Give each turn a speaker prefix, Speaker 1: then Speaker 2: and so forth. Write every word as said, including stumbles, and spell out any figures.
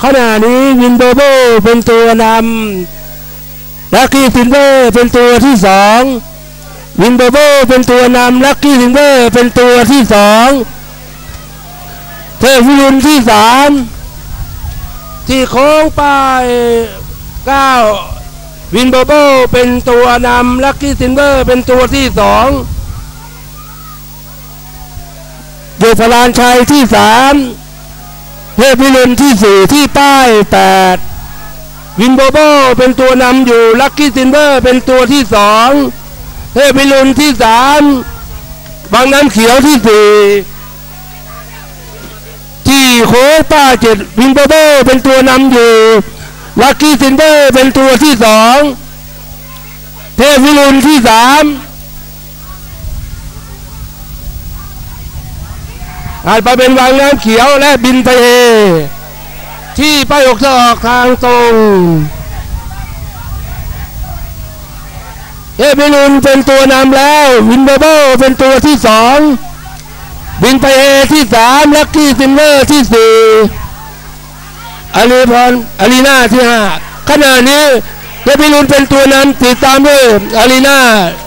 Speaker 1: ขณะนี้วินโบโบเป็นตัวนำลัคกี้ซิลเวอร์เป็นตัวที่สองวินโบโบเป็นตัวนำลัคกี้ซิลเวอร์เป็นตัวที่สองเทพวิรุณที่สามที่โค้งป้ายเก้าวินโบโบเป็นตัวนำลัคกี้ซิลเวอร์เป็นตัวที่สองโยพลานชัยที่สามเทพวิรุณที่สี่ที่ป้ายแปดวินโบโบเป็นตัวนำอยู่ลัคกี้ซิลเวอร์เป็นตัวที่สองเทพวิรุณที่สามบางน้ำเขียวที่สี่ที่โค้งป้ายเจ็ดวินโบโบเป็นตัวนำอยู่ลัคกี้ซิลเวอร์เป็นตัวที่สองเทพวิรุณที่สามอาจไปเป็นวางน้ำเขียวและบินไปเอที่ป้ายหกจะออกทางตรงเทพวิรุณเป็นตัวนำแล้ววินโบโบเป็นตัวที่สองบินไปเอที่สามลัคกี้ซิลเวอร์ที่สี่อารีพรอารีนาที่ห้าขณะนี้เทพวิรุณเป็นตัวนำติดตามด้วยอารีนา